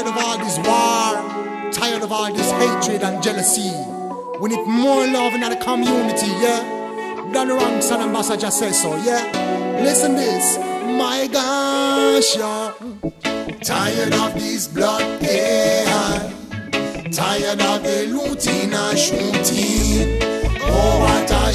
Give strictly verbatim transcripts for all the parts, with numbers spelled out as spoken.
of all this war, tired of all this hatred and jealousy. We need more love in the community, yeah? Done wrong, son ambassador says so, yeah? Listen this, my gosh, yeah. Tired of this blood, yeah. Tired of the looting and shooting. Oh, what a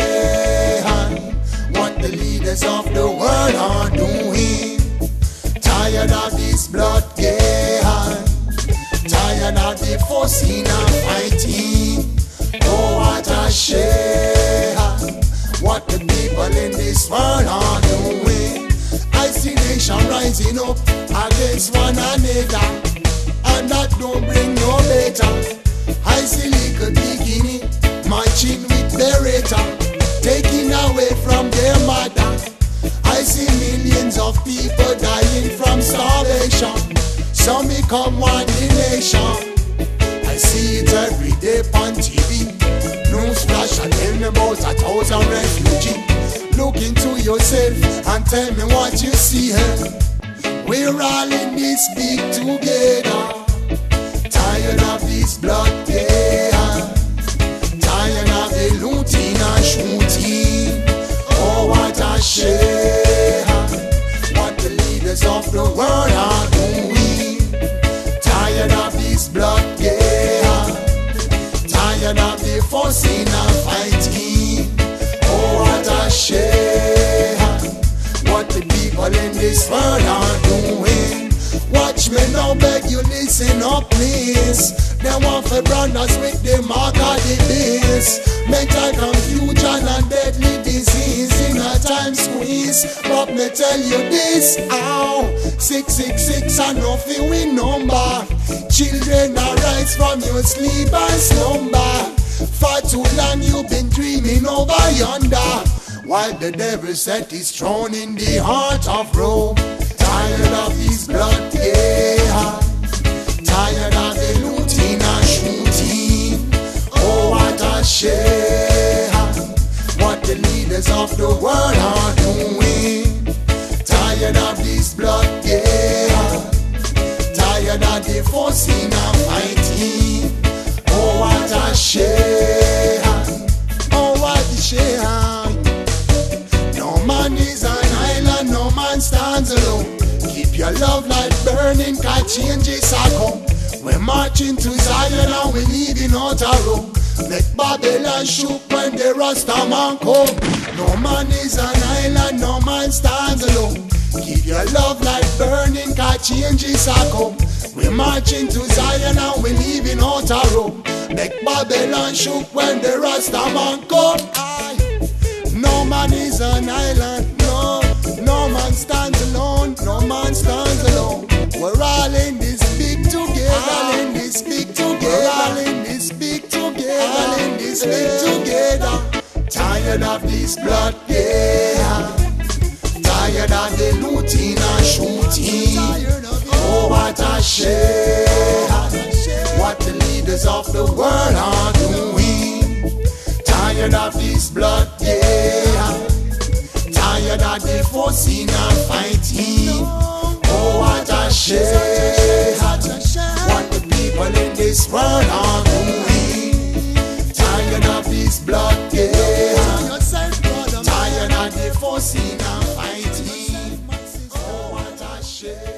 shame what the leaders of the world are doing. Tired of this blood, yeah. Tired of the forcing and fighting. Oh, what a shame what the people in this world are doing. I see nation rising up against one another, and that don't bring no better. I see little beginning marching with Beretta, taking away from their mother. I see millions of people dying from starvation. Some become one nation. I see it every day on T V. Newsflash and tell me about a thousand refugees. Look into yourself and tell me what you see here. We're all in this big together. Tired of this blood, yeah. Tired of the looting and shooting. Oh, what a shame what the leaders of the world are doing. Tired of this blood, yeah. Tired of the forcing and fighting. Oh, what a shame what the people in this world are doing. Watch me now, beg you listen up please. They want for brothers with the mark of the beast. Mental confusion and deadly disease in a time squeeze. But me tell you this, ow, six six six and nothing we number. Children arise from your sleep and slumber. For too long you've been dreaming over yonder, while the devil set his throne in the heart of Rome. Tired of this blood, yeah. Tired of the looting and shooting. Oh, what a shame what the leaders of the world are doing. Tired of this blood, yeah. Tired of the forcing and fighting. Oh, what a shame. Oh, what a shame. No man is an island, no man stands alone. Keep your love light burning, cause changes are come. We're marching to Zion and we're leaving out a room. Make Babylon shook when the Rasta man come. No man is an island, no man stands alone. Keep your love light burning, cause changes are come. We're marching to Zion and we're leaving out a room. Make Babylon shook when the Rasta man come. Aye. No man is an island, no. No man stands alone, no man stands alone. We're all in this big together, all in this big together, all in this big together, all in this big together. Tired of this blood, yeah. Tired of the looting and shooting. Oh, what a shame what the leaders of the world are doing. Tired of this blood, yeah. Tired of the forcing and fighting. Oh, what a shame what the people in this world are doing. Tired of this blood, yeah. Tired of the forcing and fighting. Oh, what a shame.